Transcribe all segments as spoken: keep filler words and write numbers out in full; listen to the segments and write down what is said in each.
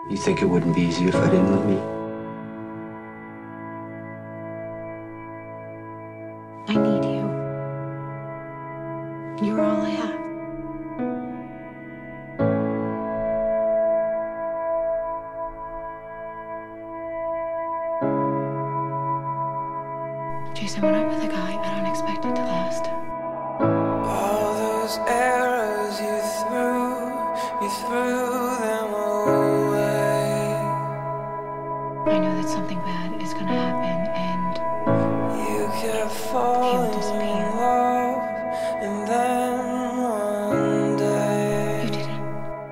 You think it wouldn't be easy if I didn't love me? I need you. You're all I have. Jason, when I'm with a guy, I don't expect it to last. All those arrows you threw, you threw them away. I know that something bad is gonna happen, and You kept he'll falling in disappear. love, and then one day You didn't.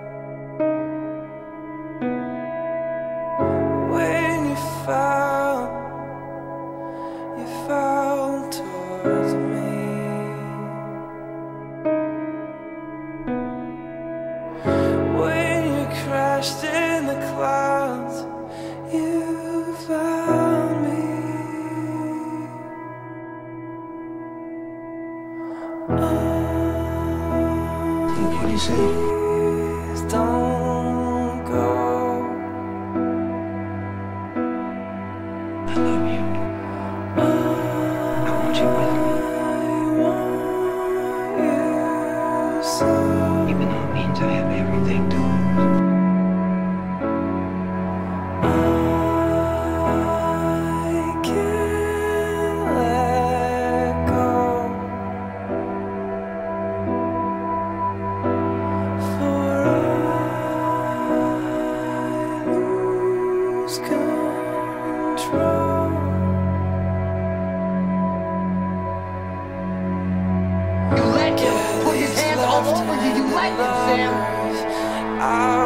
when you fell, you fell towards me. When you crashed in the clouds, you found me. What do you say? Please don't go. I love you. I want you with me. I want you so. Even though it means I have everything to lose. I can't let go. For I lose control. You let him put his hands all over you. You let him, Sam. I